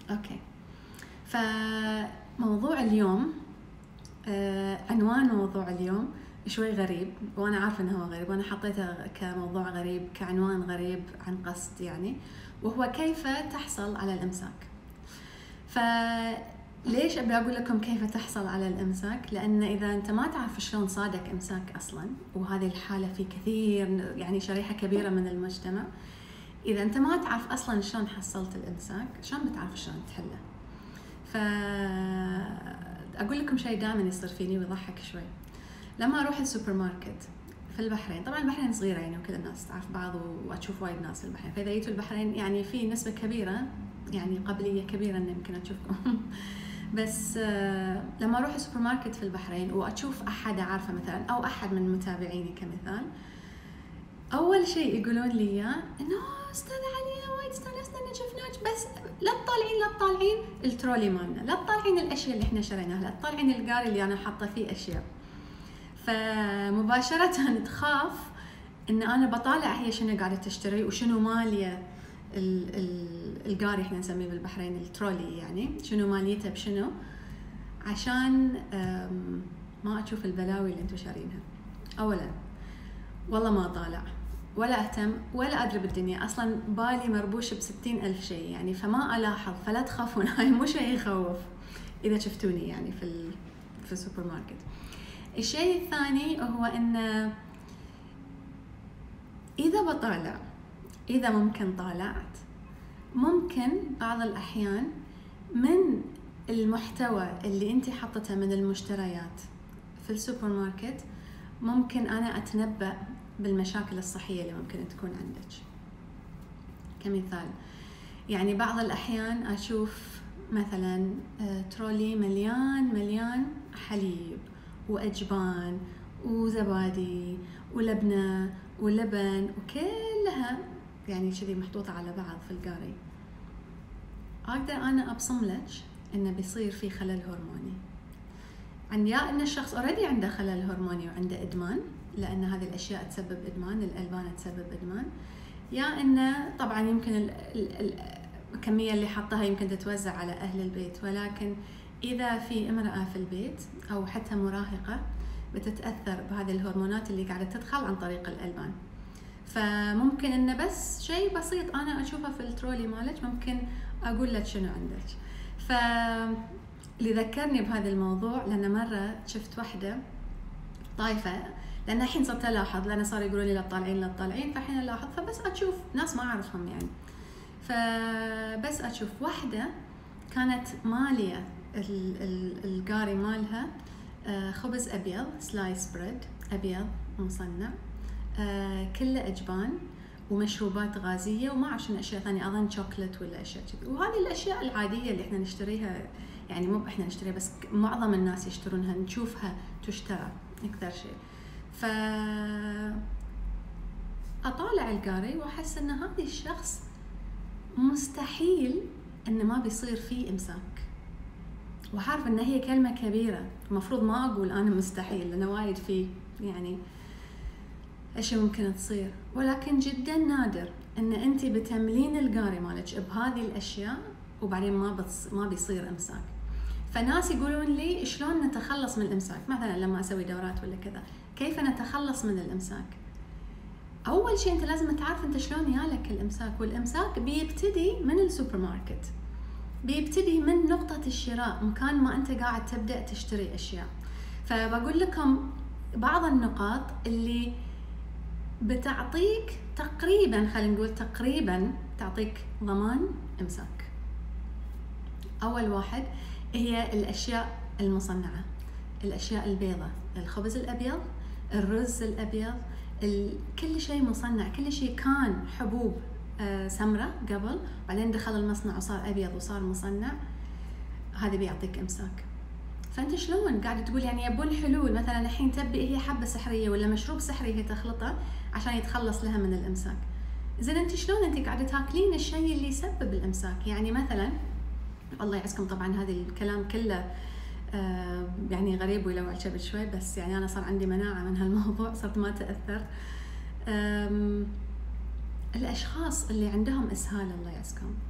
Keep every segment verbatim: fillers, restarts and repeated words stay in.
اوكي، فموضوع اليوم آه عنوان موضوع اليوم شوي غريب، وانا عارفه انه هو غريب، وانا حطيته كموضوع غريب كعنوان غريب عن قصد يعني، وهو كيف تحصل على الامساك. فليش ابي اقول لكم كيف تحصل على الامساك؟ لان اذا انت ما تعرف شلون صادك امساك اصلا، وهذه الحاله في كثير يعني شريحه كبيره من المجتمع، اذا انت ما تعرف اصلا شلون حصلت الامساك، شلون بتعرف شلون تحله؟ فاقول لكم شيء دائما يصير فيني ويضحك شوي. لما اروح السوبر ماركت في البحرين، طبعا البحرين صغيره يعني وكل الناس تعرف بعض واشوف وايد ناس في البحرين، فاذا جيتوا البحرين يعني في نسبه كبيره يعني قبليه كبيره ان يمكن اشوفكم بس لما اروح السوبر ماركت في البحرين واشوف احد عارفه مثلا او احد من متابعيني كمثال، اول شيء يقولون لي اياه انه استاذه عليا وايد استانسنا ان شفناك، بس لا تطالعين لا تطالعين الترولي مالنا، لا تطالعين الاشياء اللي احنا شريناها، لا تطالعين القاري اللي انا حاطه فيه اشياء. فمباشره تخاف ان انا بطالع هي شنو قاعده تشتري وشنو ماليه القاري، احنا نسميه بالبحرين الترولي، يعني شنو ماليته بشنو، عشان ما اشوف البلاوي اللي انتم شارينها. اولا والله ما طالع ولا اهتم ولا ادري بالدنيا، اصلا بالي مربوش بستين الف شيء يعني، فما الاحظ، فلا تخافون هاي مو شيء يخوف اذا شفتوني يعني في في السوبر ماركت. الشيء الثاني هو ان اذا بطالع، اذا ممكن طالعت، ممكن بعض الاحيان من المحتوى اللي انت حطته من المشتريات في السوبر ماركت ممكن انا اتنبأ بالمشاكل الصحية اللي ممكن تكون عندك. كمثال يعني بعض الأحيان أشوف مثلا ترولي مليان مليان حليب وأجبان وزبادي ولبنة ولبن وكلها يعني كذي محطوطة على بعض في القاري، أقدر أنا أبصم لك إنه بيصير في خلل هرموني عند، يا إن الشخص أوريدي عنده خلل هرموني وعنده إدمان، لأن هذه الأشياء تسبب إدمان، الألبان تسبب إدمان، يا إنه طبعاً يمكن ال ال الكمية اللي حطها يمكن تتوزع على أهل البيت، ولكن إذا في امرأة في البيت أو حتى مراهقة بتتأثر بهذه الهرمونات اللي قاعدة تدخل عن طريق الألبان. فممكن إنه بس شيء بسيط أنا أشوفه في الترولي مالك ممكن أقول لك شنو عندك. ف اللي ذكرني بهذا الموضوع لأن مرة شفت واحدة طايفة، لأن الحين صرت ألاحظ، لأن صار يقولوا لي لا تطالعين لا تطالعين، فالحين ألاحظ، فبس أشوف ناس ما أعرفهم يعني، فبس أشوف واحدة كانت مالية القاري مالها خبز أبيض سلايس بريد أبيض مصنع، كله أجبان ومشروبات غازية وما أعرف شنو أشياء ثانية، أظن شوكولات ولا أشياء كذي، وهذه الأشياء العادية اللي إحنا نشتريها يعني، مو إحنا نشتريها بس معظم الناس يشترونها، نشوفها تشترى أكثر شيء. ف أطالع القاري وأحس إن هذا الشخص مستحيل إن ما بيصير فيه إمساك، وعارف إن هي كلمة كبيرة المفروض ما أقول أنا مستحيل، لأنه وايد فيه يعني أشياء ممكن تصير، ولكن جدا نادر إن أنت بتملين القاري مالك بهذه الأشياء وبعدين ما بتص... ما بيصير إمساك. فناس يقولون لي شلون نتخلص من الإمساك، مثلا لما أسوي دورات ولا كذا، كيف نتخلص من الإمساك؟ أول شيء أنت لازم تعرف أنت شلون يالك الإمساك، والإمساك بيبتدي من السوبر ماركت، بيبتدي من نقطة الشراء، مكان ما أنت قاعد تبدأ تشتري أشياء. فبقول لكم بعض النقاط اللي بتعطيك تقريبا، خلينا نقول تقريبا تعطيك ضمان إمساك. أول واحد هي الأشياء المصنعة، الأشياء البيضة، الخبز الأبيض، الرز الأبيض، كل شيء مصنع، كل شيء كان حبوب سمرة قبل بعدين دخل المصنع وصار أبيض وصار مصنع، هذا بيعطيك إمساك. فأنت شلون قاعد تقول يعني يبون حلول، مثلا الحين تبي هي حبة سحرية ولا مشروب سحري هي تخلطه عشان يتخلص لها من الإمساك. زين أنت شلون أنت قاعدة تاكلين الشيء اللي يسبب الإمساك؟ يعني مثلا الله يعزكم طبعا هذا الكلام كله آه يعني غريب ويلوع الكبد شوي، بس يعني أنا صار عندي مناعة من هالموضوع، صرت ما تأثر. الأشخاص اللي عندهم إسهال الله يعزكم،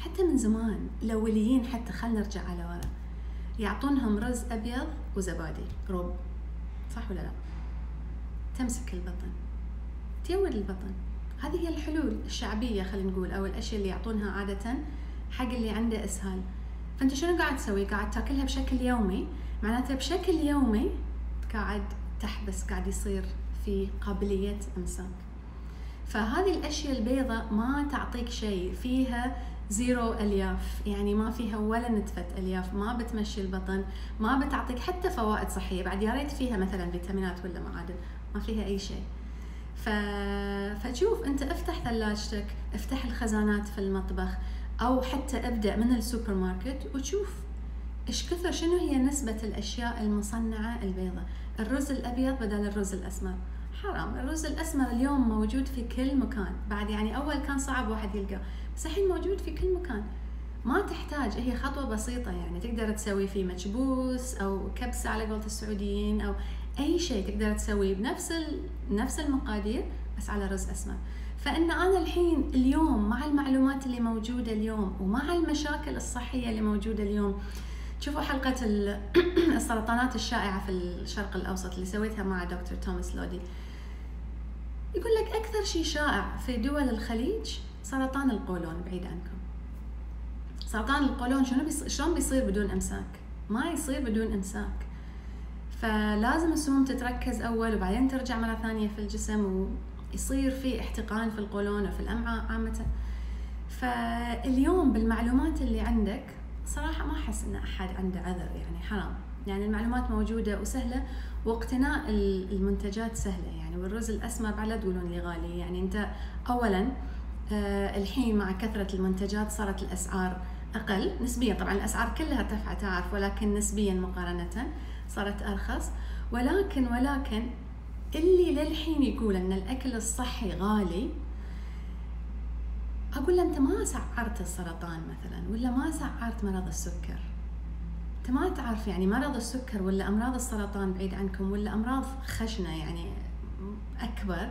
حتى من زمان الأوليين، حتى خلنا نرجع على ورا، يعطونهم رز أبيض وزبادي روب، صح ولا لا؟ تمسك البطن، تيود البطن. هذه هي الحلول الشعبية خلينا نقول، أو الأشياء اللي يعطونها عادة حق اللي عنده إسهال. فأنت شنو قاعد تسوي؟ قاعد تاكلها بشكل يومي، معناته بشكل يومي قاعد تحبس، قاعد يصير في قابلية إمساك. فهذه الأشياء البيضاء ما تعطيك شيء، فيها زيرو ألياف، يعني ما فيها ولا نتفة ألياف، ما بتمشي البطن، ما بتعطيك حتى فوائد صحية. بعد يا ريت فيها مثلا فيتامينات ولا معادن، ما فيها أي شيء. ف... فتشوف أنت افتح ثلاجتك، افتح الخزانات في المطبخ، أو حتى ابدأ من السوبر ماركت وتشوف إيش كثر شنو هي نسبة الأشياء المصنعة البيضاء. الرز الأبيض بدل الرز الأسمر، حرام. الرز الأسمر اليوم موجود في كل مكان، بعد يعني أول كان صعب واحد يلقاه، بس الحين موجود في كل مكان. ما تحتاج، هي خطوة بسيطة يعني تقدر تسوي فيه مكبوس أو كبسة على قولة السعوديين، أو أي شيء تقدر تسويه بنفس نفس المقادير بس على رز أسمر. فإن أنا الحين اليوم مع المعلومات اللي موجودة اليوم ومع المشاكل الصحية اللي موجودة اليوم، شوفوا حلقة السرطانات الشائعة في الشرق الأوسط اللي سويتها مع دكتور توماس لودي، يقول لك أكثر شيء شائع في دول الخليج سرطان القولون. بعيد عنكم، سرطان القولون شنو بيصير؟ شلون بيصير بدون إمساك؟ ما يصير بدون إمساك. فلازم السموم تتركز أول وبعدين ترجع مرة ثانية في الجسم، ويصير في احتقان في القولون وفي الأمعاء عامة. فاليوم بالمعلومات اللي عندك صراحة ما أحس إن أحد عنده عذر، يعني حرام. يعني المعلومات موجودة وسهلة، واقتناء المنتجات سهلة يعني. والرز الأسمر بعد لا تقولون لي غالي، يعني أنت أولاً آه الحين مع كثرة المنتجات صارت الأسعار أقل نسبياً، طبعاً الأسعار كلها ارتفعت تعرف، ولكن نسبياً مقارنة صارت أرخص. ولكن ولكن اللي للحين يقول أن الأكل الصحي غالي، أقول له أنت ما سعرت السرطان مثلاً، ولا ما سعرت مرض السكر. أنت ما تعرف يعني مرض السكر ولا أمراض السرطان بعيد عنكم، ولا أمراض خشنة يعني أكبر.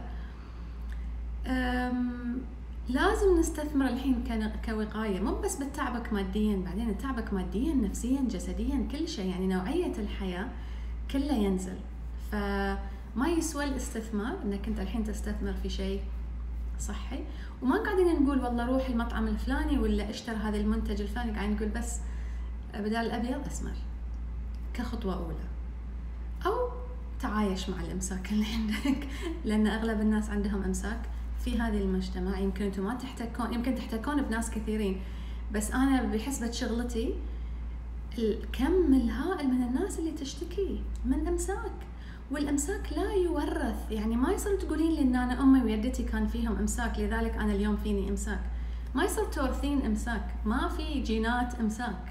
لازم نستثمر الحين كوقاية، مو بس بتعبك مادياً، بعدين تعبك مادياً نفسياً جسدياً كل شيء، يعني نوعية الحياة كله ينزل. فما يسوى الاستثمار انك انت الحين تستثمر في شيء صحي. وما قاعدين نقول والله روح المطعم الفلاني ولا اشتري هذا المنتج الفلاني، قاعدين نقول بس بدال الابيض اسمر كخطوة اولى، او تعايش مع الامساك اللي عندك، لان اغلب الناس عندهم امساك في هذه المجتمع. يمكن انتم ما تحتكون، يمكن تحتكون بناس كثيرين، بس انا بحسبة شغلتي الكم الهائل من الناس اللي تشتكي من امساك. والامساك لا يورث، يعني ما يصير تقولين لي ان انا امي ويدتي كان فيهم امساك لذلك انا اليوم فيني امساك. ما يصير تورثين امساك، ما في جينات امساك.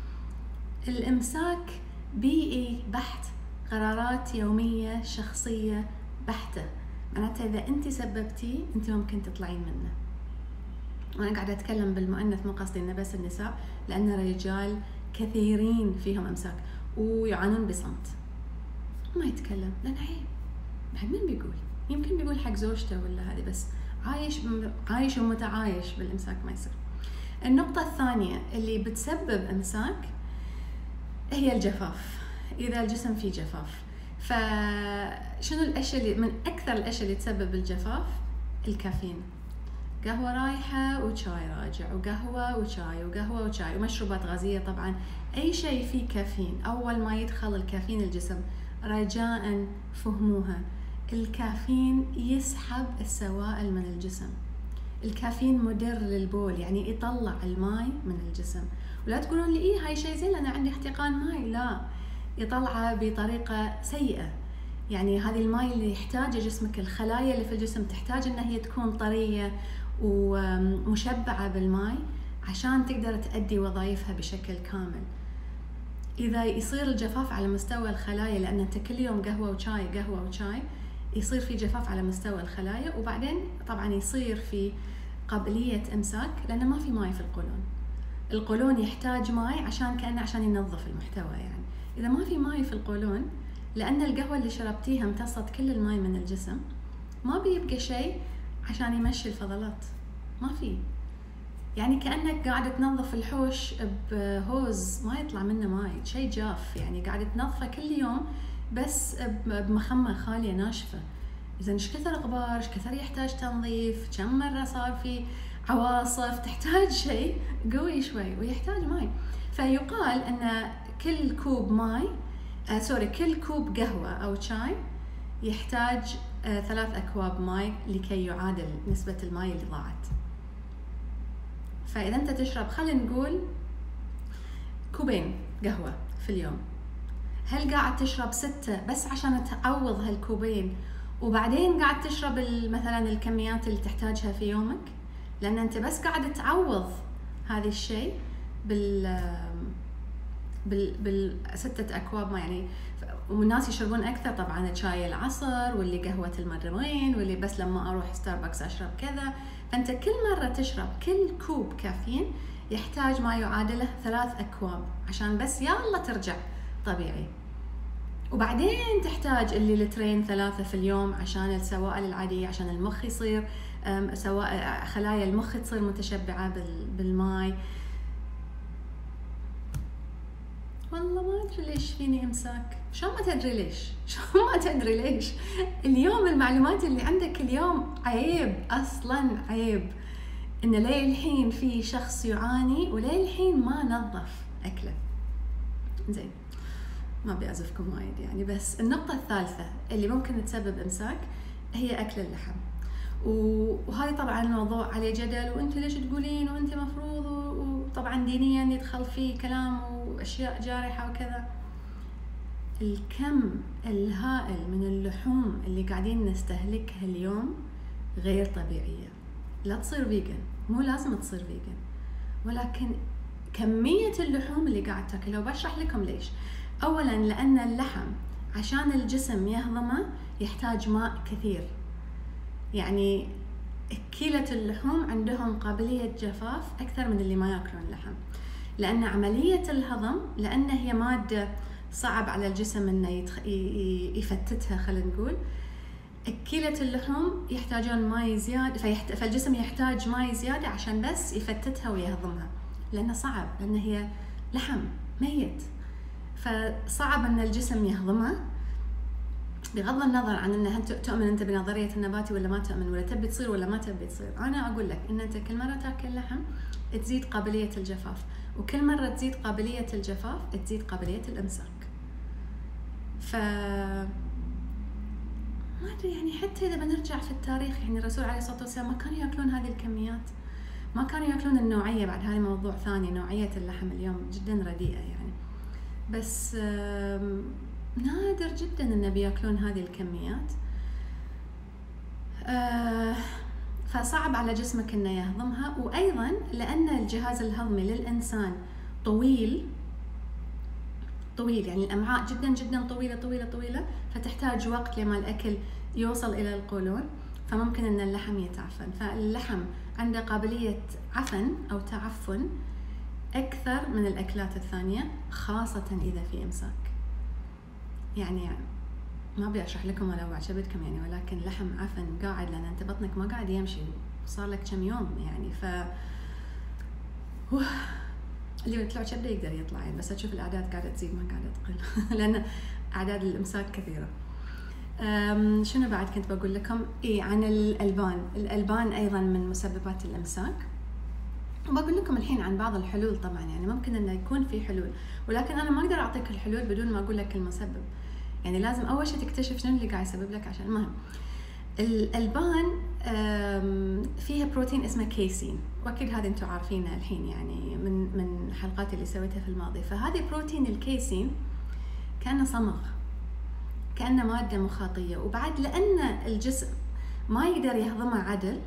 الامساك بيئي بحت، قرارات يومية شخصية بحتة. معناتها اذا انت سببتي انت ممكن تطلعين منه. وانا قاعدة اتكلم بالمؤنث، مو قصدي انه بس النساء، لان الرجال كثيرين فيهم امساك ويعانون بصمت، ما يتكلم لان عيب. بعد مين بيقول؟ يمكن بيقول حق زوجته ولا هذه، بس عايش عايش ومتعايش بالامساك ما يصير. النقطة الثانية اللي بتسبب امساك هي الجفاف. اذا الجسم فيه جفاف، فشنو الاشياء اللي من اكثر الاشياء اللي تسبب الجفاف؟ الكافيين. قهوة رايحة وشاي راجع، وقهوة وشاي وقهوة وشاي، ومشروبات غازية طبعا. أي شيء فيه كافيين، أول ما يدخل الكافيين الجسم رجاء فهموها، الكافيين يسحب السوائل من الجسم. الكافيين مدر للبول، يعني يطلع الماء من الجسم. ولا تقولون لي إيه هاي شيء زين أنا عندي احتقان ماء، لا، يطلعها بطريقة سيئة. يعني هذه الماء اللي يحتاجه جسمك، الخلايا اللي في الجسم تحتاج أنها هي تكون طرية ومشبعة بالماء عشان تقدر تأدي وظائفها بشكل كامل. إذا يصير الجفاف على مستوى الخلايا، لأن أنت كل يوم قهوة وشاي قهوة وشاي، يصير في جفاف على مستوى الخلايا، وبعدين طبعا يصير في قابلية إمساك لأن ما في ماء في القولون. القولون يحتاج ماء عشان كأنه عشان ينظف المحتوى. يعني إذا ما في ماء في القولون، لأن القهوة اللي شربتيها امتصت كل الماء من الجسم، ما بيبقى شيء عشان يمشي الفضلات، ما في. يعني كأنك قاعد تنظف الحوش بهوز ما يطلع منه ماي، شيء جاف، يعني قاعد تنظفه كل يوم بس بمخمة خالية ناشفة. إذا إيش كثر غبار، إيش كثر يحتاج تنظيف، كم مرة صار في عواصف، تحتاج شيء قوي شوي ويحتاج ماي. فيقال أن كل كوب ماي آه سوري كل كوب قهوة أو شاي يحتاج آه ثلاث أكواب ماي لكي يعادل نسبة الماي اللي ضاعت. فإذا أنت تشرب خلينا نقول كوبين قهوة في اليوم، هل قاعد تشرب ستة بس عشان تعوض هالكوبين وبعدين قاعد تشرب مثلا الكميات اللي تحتاجها في يومك؟ لأن أنت بس قاعد تعوض هذا الشيء بال بال بالستة أكواب ما يعني. والناس يشربون أكثر طبعا شاي العصر واللي قهوة المرمين واللي بس لما أروح ستاربكس أشرب كذا. فأنت كل مرة تشرب كل كوب كافيين يحتاج ما يعادله ثلاث أكواب عشان بس يلا ترجع طبيعي. وبعدين تحتاج اللي لترين ثلاثة في اليوم عشان السوائل العادية، عشان المخ يصير سواء خلايا المخ تصير متشبعة بالماء. والله ما أدري ليش فيني إمساك، شو ما تدري ليش شو ما تدري ليش اليوم المعلومات اللي عندك اليوم عيب، أصلاً عيب إن ليه الحين في شخص يعاني وليه الحين ما نظف أكله. زين ما بيعزفكم وايد يعني، بس النقطة الثالثة اللي ممكن تسبب إمساك هي أكل اللحم. وهذه طبعا الموضوع عليه جدل، وانت ليش تقولين وانت مفروض، وطبعا دينيا يدخل فيه كلام واشياء جارحة وكذا. الكم الهائل من اللحوم اللي قاعدين نستهلكها اليوم غير طبيعية. لا تصير فيجن، مو لازم تصير فيجن، ولكن كمية اللحوم اللي قاعد تاكلها. وبشرح لكم ليش. اولا لان اللحم عشان الجسم يهضمه يحتاج ماء كثير، يعني كيلة اللحوم عندهم قابلية جفاف أكثر من اللي ما يأكلون اللحم، لأن عملية الهضم لأن هي مادة صعب على الجسم إنه يتخ... يفتتها. خلينا نقول كيلة اللحوم يحتاجون ماء زيادة، فيحت... فالجسم يحتاج ماء زيادة عشان بس يفتتها ويهضمها، لأنه صعب، لأن هي لحم ميت، فصعب إن الجسم يهضمها. بغض النظر عن انها تؤمن انت بنظريه النباتي ولا ما تؤمن، ولا تبي تصير ولا ما تبي تصير، انا اقول لك ان انت كل مره تاكل لحم تزيد قابليه الجفاف، وكل مره تزيد قابليه الجفاف تزيد قابليه الامساك. ف ما ادري يعني، حتى اذا بنرجع في التاريخ يعني الرسول عليه الصلاه والسلام ما كانوا ياكلون هذه الكميات، ما كانوا ياكلون النوعيه. بعد هذا موضوع ثاني، نوعيه اللحم اليوم جدا رديئه يعني، بس نادر جدا ان بياكلون هذه الكميات. آه فصعب على جسمك انه يهضمها. وايضا لان الجهاز الهضمي للانسان طويل طويل يعني الامعاء جدا جدا طويله طويله طويله، فتحتاج وقت لما الاكل يوصل الى القولون، فممكن ان اللحم يتعفن. فاللحم عنده قابليه عفن او تعفن اكثر من الاكلات الثانيه، خاصه اذا في امساك. يعني ما ابي اشرح لكم ولا بعجبتكم يعني، ولكن لحم عفن قاعد، لان انت بطنك ما قاعد يمشي صار لك كم يوم يعني. ف اللي يطلع كبده يقدر يطلع يعني، بس اشوف الاعداد قاعده تزيد ما قاعده تقل لان اعداد الامساك كثيره. شنو بعد كنت بقول لكم؟ اي عن الالبان. الالبان ايضا من مسببات الامساك، وبقول لكم الحين عن بعض الحلول. طبعا يعني ممكن انه يكون في حلول، ولكن انا ما اقدر اعطيك الحلول بدون ما اقول لك المسبب. يعني لازم اول شيء تكتشف شنو اللي قاعد يسبب لك. عشان المهم الالبان فيها بروتين اسمه كيسين، واكيد هذا انتم عارفينه الحين يعني من من حلقات اللي سويتها في الماضي. فهذه بروتين الكيسين كانه صمغ، كانه ماده مخاطيه، وبعد لان الجسم ما يقدر يهضمها عدل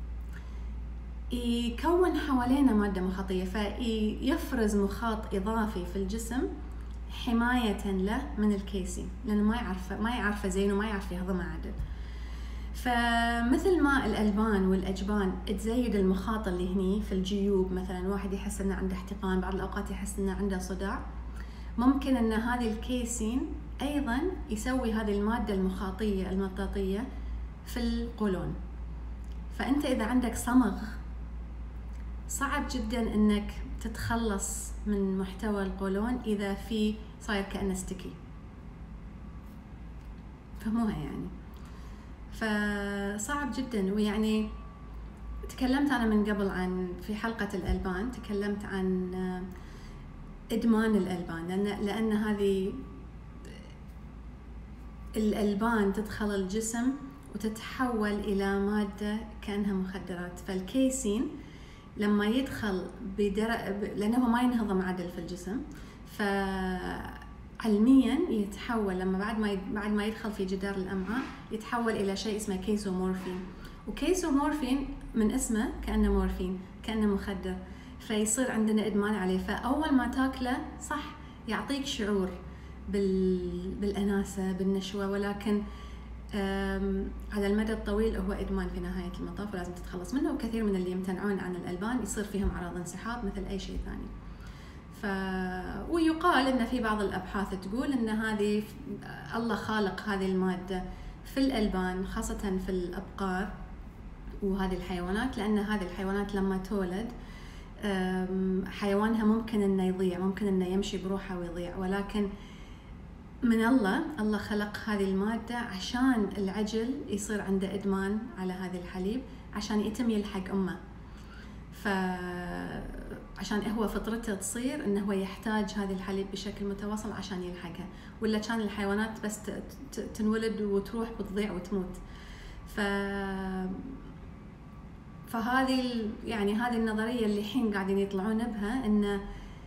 يكون حوالينا مادة مخاطية، فيفرز مخاط إضافي في الجسم حماية له من الكيسين، لأنه ما يعرفه ما يعرفه زين وما يعرف يهضمه عدل. فمثل ما الألبان والأجبان تزيد المخاط اللي هني في الجيوب، مثلا واحد يحس إنه عنده احتقان، بعض الأوقات يحس إنه عنده صداع، ممكن إن هذه الكيسين أيضا يسوي هذه المادة المخاطية المطاطية في القولون. فأنت إذا عندك صمغ صعب جدا انك تتخلص من محتوى القولون اذا في صاير كأنه ستيكي. فهموها يعني. فصعب جدا. ويعني تكلمت انا من قبل عن في حلقة الألبان، تكلمت عن ادمان الألبان، لان لان هذه الألبان تدخل الجسم وتتحول إلى مادة كأنها مخدرات. فالكيسين لما يدخل بدر... لأنه ما ينهضم عدل في الجسم، فعلميا يتحول لما بعد ما ي... بعد ما يدخل في جدار الأمعاء يتحول إلى شيء اسمه كيسومورفين. وكيسومورفين من اسمه كأنه مورفين، كأنه مخدر، فيصير عندنا إدمان عليه. فأول ما تاكله صح يعطيك شعور بال... بالأناسة بالنشوة، ولكن على المدى الطويل هو إدمان في نهاية المطاف ولازم تتخلص منه. وكثير من اللي يمتنعون عن الألبان يصير فيهم أعراض انسحاب مثل أي شيء ثاني. ف... ويقال إن في بعض الأبحاث تقول إن هذه الله خالق هذه المادة في الألبان خاصة في الأبقار وهذه الحيوانات، لأن هذه الحيوانات لما تولد حيوانها ممكن إنه يضيع، ممكن إنه يمشي بروحه ويضيع، ولكن من الله الله خلق هذه المادة عشان العجل يصير عنده إدمان على هذا الحليب عشان يتم يلحق أمه. فعشان هو فطرته تصير إنه هو يحتاج هذا الحليب بشكل متواصل عشان يلحقها، ولا كان الحيوانات بس تنولد وتروح وتضيع وتموت. ف فهذه يعني هذه النظرية اللي الحين قاعدين يطلعون بها إن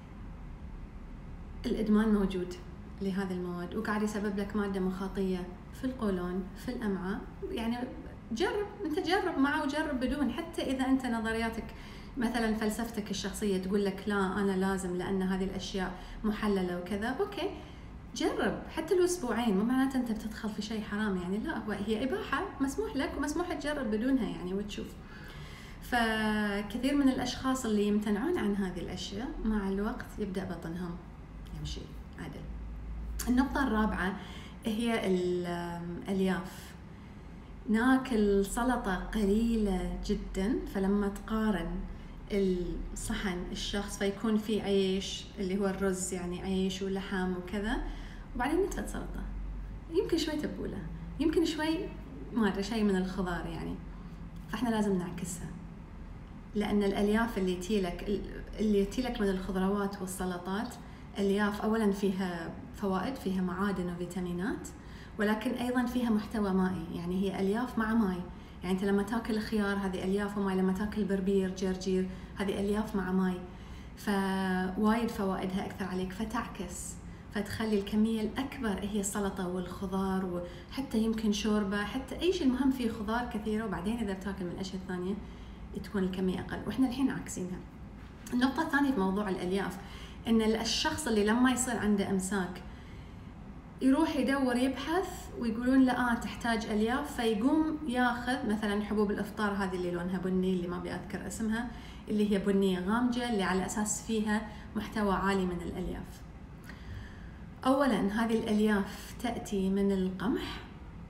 الإدمان موجود لهذه المواد وقاعد يسبب لك مادة مخاطية في القولون في الأمعاء. يعني جرب انت، جرب معه وجرب بدون، حتى إذا انت نظرياتك مثلا فلسفتك الشخصية تقول لك لا أنا لازم لأن هذه الأشياء محللة وكذا، أوكي جرب حتى لو أسبوعين، مو معناته أنت بتدخل في شيء حرام يعني، لا هو هي إباحة مسموح لك ومسموح تجرب بدونها يعني وتشوف. فكثير من الأشخاص اللي يمتنعون عن هذه الأشياء مع الوقت يبدأ بطنهم يمشي عادل. النقطة الرابعة هي الألياف. ناكل سلطة قليلة جدا، فلما تقارن الصحن الشخص فيكون في عيش اللي هو الرز يعني عيش ولحم وكذا، وبعدين نتفة سلطة، يمكن شوي تبولة، يمكن شوي ما أدري شيء من الخضار يعني. فإحنا لازم نعكسها، لأن الألياف اللي تيلك اللي تيلك من الخضروات والسلطات الألياف أولاً فيها فوائد، فيها معادن وفيتامينات، ولكن أيضاً فيها محتوى مائي، يعني هي ألياف مع ماء. يعني أنت لما تاكل خيار هذه ألياف وماء، لما تاكل بربير جرجير هذه ألياف مع ماء، فوايد فوائدها أكثر عليك، فتعكس فتخلي الكمية الأكبر هي السلطة والخضار، وحتى يمكن شوربة، حتى أي شيء المهم فيه خضار كثيرة، وبعدين إذا بتاكل من الأشياء الثانية تكون الكمية أقل، وإحنا الحين عاكسينها. النقطة الثانية في موضوع الألياف إن الشخص اللي لما يصير عنده إمساك يروح يدور يبحث ويقولون لا آه تحتاج ألياف، فيقوم ياخذ مثلا حبوب الإفطار هذه اللي لونها بني، اللي ما بأذكر اسمها، اللي هي بنية غامجة، اللي على أساس فيها محتوى عالي من الألياف. أولا هذه الألياف تأتي من القمح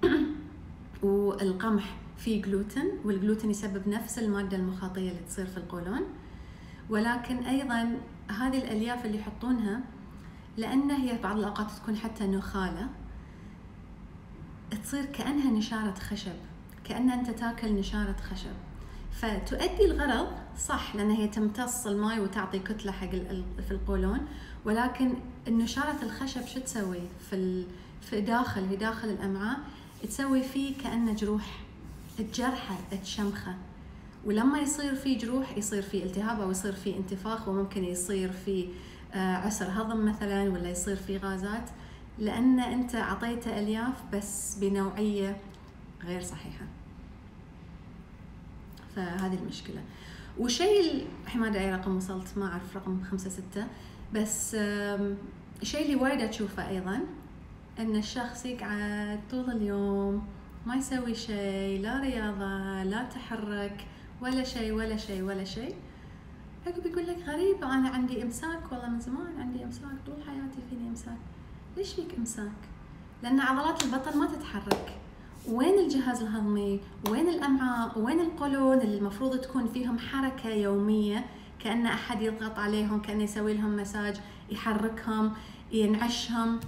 والقمح فيه جلوتين، والجلوتين يسبب نفس المادة المخاطية اللي تصير في القولون. ولكن أيضا هذه الألياف اللي يحطونها لأن هي بعض الأوقات تكون حتى نخالة، تصير كأنها نشارة خشب، كأن أنت تاكل نشارة خشب، فتؤدي الغرض صح لأن هي تمتص الماء وتعطي كتلة حق في القولون، ولكن النشارة الخشب شو تسوي في في داخل في داخل الأمعاء؟ تسوي فيه كأنه جروح، الجرحة تشمخة، ولما يصير فيه جروح يصير فيه التهاب أو يصير فيه انتفاخ، وممكن يصير فيه عسر هضم مثلا، ولا يصير فيه غازات، لأن أنت عطيته ألياف بس بنوعية غير صحيحة. فهذه المشكلة. وشيء الحين ما أدري أي رقم وصلت، ما أعرف رقم خمسة ستة، بس الشيء اللي وايد أشوفه أيضا أن الشخص يقعد طول اليوم ما يسوي شيء، لا رياضة لا تحرك ولا شيء ولا شيء ولا شيء، عقب يقول لك غريب أنا عندي إمساك، والله من زمان عندي إمساك، طول حياتي فيني إمساك. ليش فيك إمساك؟ لأن عضلات البطن ما تتحرك. وين الجهاز الهضمي؟ وين الأمعاء؟ وين القولون اللي المفروض تكون فيهم حركة يومية كأن أحد يضغط عليهم، كأنه يسوي لهم مساج، يحركهم، ينعشهم.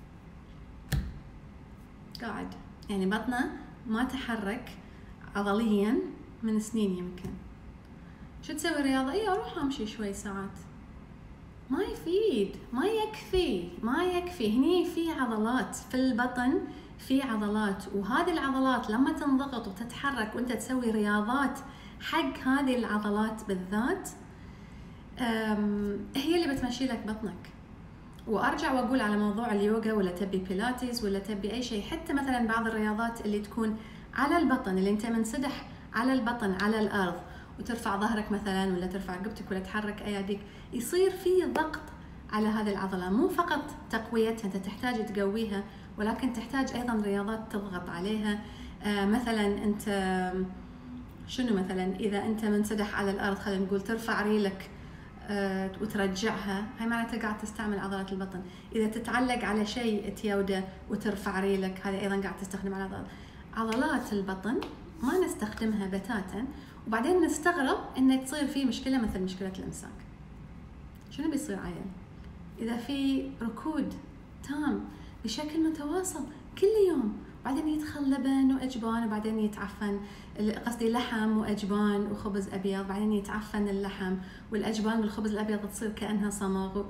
قاعد يعني بطنه ما تحرك عضليا من سنين يمكن. شو تسوي رياضة؟ اي اروح امشي شوي ساعات. ما يفيد، ما يكفي، ما يكفي. هني في عضلات في البطن، في عضلات، وهذه العضلات لما تنضغط وتتحرك وانت تسوي رياضات حق هذه العضلات بالذات هي اللي بتمشي لك بطنك. وارجع واقول على موضوع اليوغا ولا تبي بيلاتيز ولا تبي اي شيء، حتى مثلا بعض الرياضات اللي تكون على البطن، اللي انت منسدح على البطن على الارض وترفع ظهرك مثلا ولا ترفع رقبتك ولا تحرك اياديك، يصير في ضغط على هذه العضله. مو فقط تقويتها، انت تحتاج تقويها، ولكن تحتاج ايضا رياضات تضغط عليها. آه مثلا انت شنو مثلا اذا انت منسدح على الارض، خلينا نقول ترفع ريلك آه وترجعها، هاي معناتها قاعد تستعمل عضلات البطن. اذا تتعلق على شيء تيوده وترفع ريلك، هذا ايضا قاعد تستخدم عضلات عضلات البطن. ما نستخدمها بتاتا، وبعدين نستغرب ان تصير في مشكله مثل مشكله الامساك. شنو بيصير عيل اذا في ركود تام بشكل متواصل كل يوم، بعدين يدخل لبن واجبان، وبعدين يتعفن، قصدي لحم واجبان وخبز ابيض، بعدين يتعفن اللحم والاجبان والخبز الابيض تصير كانها صمغ.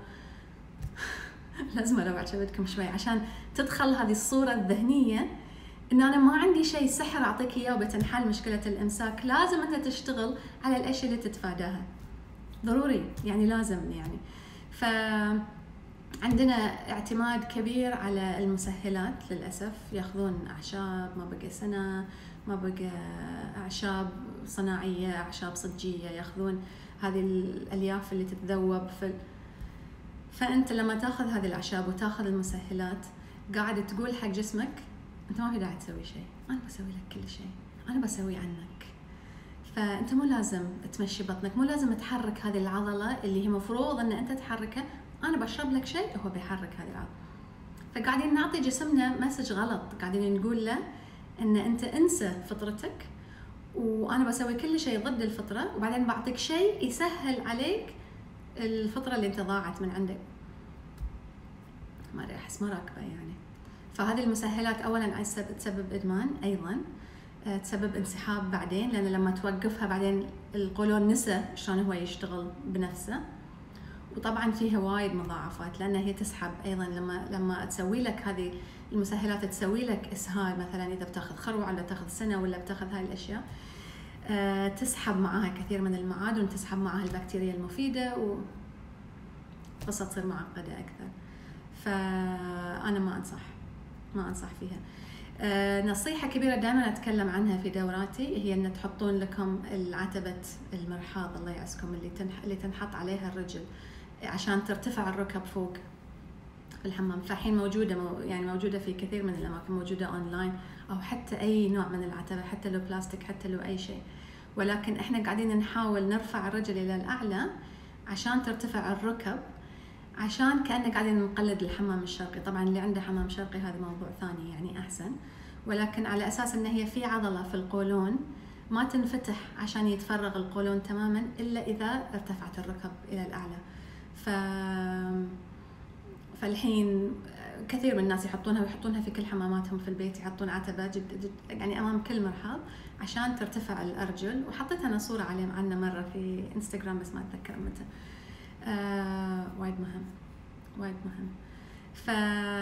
لازم اروح اشبككم شوي عشان تدخل هذه الصوره الذهنيه ان انا ما عندي شيء سحر اعطيك اياه وبتنحل مشكله الامساك. لازم انت تشتغل على الاشياء اللي تتفاداها، ضروري يعني، لازم يعني. ف عندنا اعتماد كبير على المسهلات للاسف. ياخذون اعشاب ما بقى سنه، ما بقى اعشاب صناعيه، اعشاب صجيه، ياخذون هذه الالياف اللي تتذوب في ال... فانت لما تاخذ هذه الاعشاب وتاخذ المسهلات قاعد تقول حق جسمك انت ما في داعي تسوي شيء، انا بسوي لك كل شيء، انا بسوي عنك. فانت مو لازم تمشي بطنك، مو لازم تحرك هذه العضله اللي هي مفروض ان انت تحركها، انا بشرب لك شيء هو بيحرك هذه العضله. فقاعدين نعطي جسمنا مسج غلط، قاعدين نقول له ان انت انسى فطرتك وانا بسوي كل شيء ضد الفطره، وبعدين بعطيك شيء يسهل عليك الفطره اللي انت ضاعت من عندك. ما ادري، احس ما راكبه يعني. فهذه المسهلات اولا تسبب ادمان، ايضا تسبب انسحاب بعدين، لان لما توقفها بعدين القولون نسى شلون هو يشتغل بنفسه. وطبعا فيها وايد مضاعفات، لان هي تسحب ايضا لما لما تسوي لك هذه المسهلات، تسوي لك اسهال مثلا اذا بتاخذ خروع ولا بتاخذ سنه ولا بتاخذ هاي الاشياء، أه تسحب معها كثير من المعادن، تسحب معها البكتيريا المفيده، وقصة تصير معقده اكثر. فانا ما انصح ما انصح فيها. أه نصيحه كبيره دائما اتكلم عنها في دوراتي هي ان تحطون لكم العتبه المرحاض الله يعزكم اللي تنح اللي تنحط عليها الرجل عشان ترتفع الركب فوق في الحمام. فالحين موجوده مو يعني موجوده في كثير من الاماكن، موجوده اونلاين او حتى اي نوع من العتبه، حتى لو بلاستيك، حتى لو اي شيء. ولكن احنا قاعدين نحاول نرفع الرجل الى الاعلى عشان ترتفع الركب، عشان كأننا قاعدين نقلد الحمام الشرقي. طبعا اللي عنده حمام شرقي هذا موضوع ثاني يعني احسن، ولكن على اساس ان هي في عضله في القولون ما تنفتح عشان يتفرغ القولون تماما الا اذا ارتفعت الركب الى الاعلى. ف فالحين كثير من الناس يحطونها ويحطونها في كل حماماتهم في البيت، يحطون عتبه جد جد يعني امام كل مرحاض عشان ترتفع الارجل. وحطيت انا صوره عليه عنه مره في انستغرام بس ما اتذكر متى. آه، وايد مهم وايد مهم. ف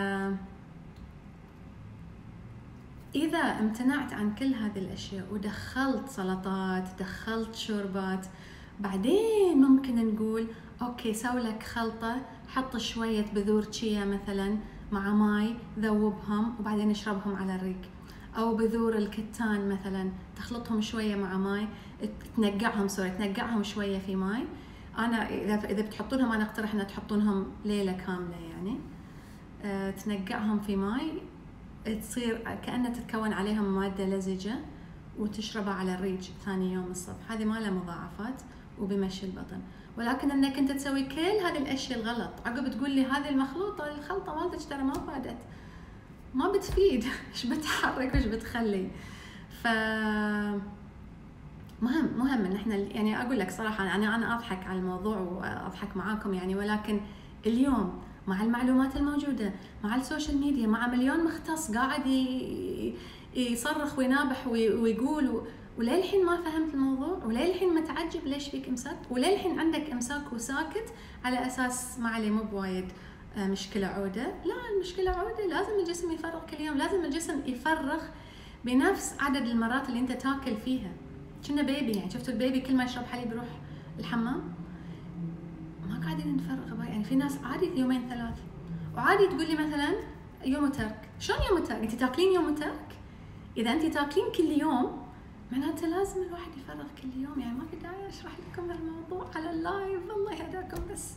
إذا امتنعت عن كل هذه الأشياء ودخلت سلطات، دخلت شوربات، بعدين ممكن نقول أوكي سوي لك خلطة، حط شوية بذور تشيا مثلا مع ماي، ذوبهم وبعدين اشربهم على الريق. أو بذور الكتان مثلا تخلطهم شوية مع ماي، تنقعهم سوري تنقعهم شوية في ماي. أنا إذا إذا بتحطونهم أنا أقترح إن تحطونهم ليلة كاملة يعني، أه تنقعهم في ماي، تصير كأنها تتكون عليهم مادة لزجة وتشربها على الريج ثاني يوم الصبح. هذه ما لها مضاعفات وبمشي البطن. ولكن انك انت تسوي كل هذه الاشياء الغلط عقب تقول لي هذه المخلوطة الخلطة مالتك ترى ما فادت، ما بتفيد، ايش بتحرك وايش بتخلي. ف مهم مهم ان احنا يعني اقول لك صراحه انا انا اضحك على الموضوع واضحك معاكم يعني، ولكن اليوم مع المعلومات الموجوده، مع السوشيال ميديا، مع مليون مختص قاعد يصرخ وينابح ويقول، وللحين ما فهمت الموضوع، وللحين متعجب ليش فيك امساك، وللحين عندك امساك وساكت على اساس ما عليه مو بوايد مشكله عوده. لا، المشكله عوده، لازم الجسم يفرغ كل يوم، لازم الجسم يفرغ بنفس عدد المرات اللي انت تاكل فيها. كنا بيبي يعني، شفتوا البيبي كل ما يشرب حليب يروح الحمام؟ ما قاعدين نفرغ يعني. في ناس عادي يومين ثلاث، وعادي تقول لي مثلا يوم وترك. شلون يوم وترك؟ انت تاكلين يوم وترك؟ اذا انت تاكلين كل يوم معناته لازم الواحد يفرغ كل يوم يعني. ما في داعي اشرح لكم هالموضوع على اللايف، الله يهداكم. بس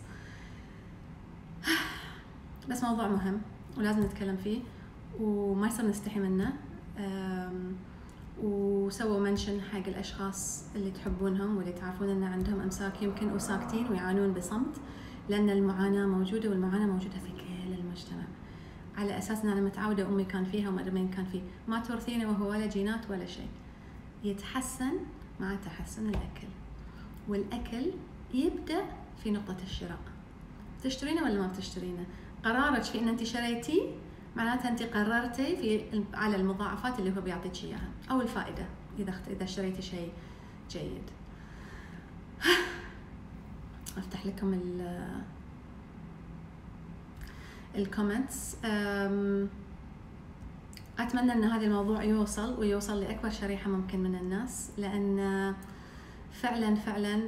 بس موضوع مهم ولازم نتكلم فيه وما يصير نستحي منه. وسووا منشن حق الاشخاص اللي تحبونهم واللي تعرفون ان عندهم امساك يمكن وساكتين ويعانون بصمت، لان المعاناه موجوده، والمعاناه موجوده في كل المجتمع. على اساس ان انا متعوده امي كان فيها ومدرمين كان فيه، ما تورثينه وهو ولا جينات ولا شيء. يتحسن مع تحسن الاكل، والاكل يبدا في نقطه الشراء. تشترينه ولا ما بتشترينه؟ قرارك في ان انت شريتي معناتها انت قررتي في على المضاعفات اللي هو بيعطيك اياها او الفائده اذا اذا اشتريتي شيء جيد. افتح لكم ال الكومنتس. اتمنى ان هذا الموضوع يوصل ويوصل لاكبر شريحه ممكن من الناس، لان فعلا فعلا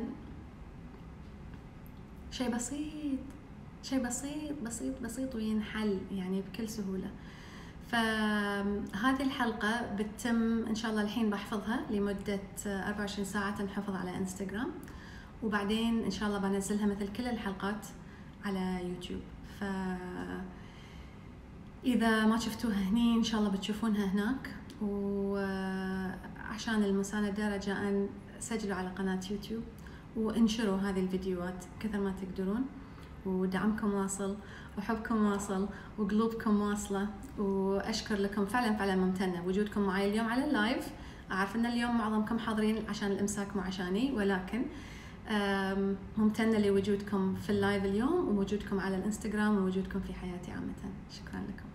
شيء بسيط، شيء بسيط بسيط بسيط وينحل يعني بكل سهولة. فهذه الحلقة بتتم إن شاء الله، الحين بحفظها لمدة أربعة وعشرين ساعة تنحفظ على إنستغرام، وبعدين إن شاء الله بنزلها مثل كل الحلقات على يوتيوب. فإذا ما شفتوها هني إن شاء الله بتشوفونها هناك. وعشان المساندة رجاءً سجلوا على قناة يوتيوب وانشروا هذه الفيديوهات كثر ما تقدرون، ودعمكم واصل وحبكم واصل وقلوبكم واصلة. وأشكر لكم فعلا فعلا، ممتنة وجودكم معي اليوم على اللايف. أعرف أن اليوم معظمكم حاضرين عشان الإمساك مو عشاني، ولكن ممتنة لوجودكم في اللايف اليوم، ووجودكم على الإنستغرام، ووجودكم في حياتي عامة. شكرا لكم.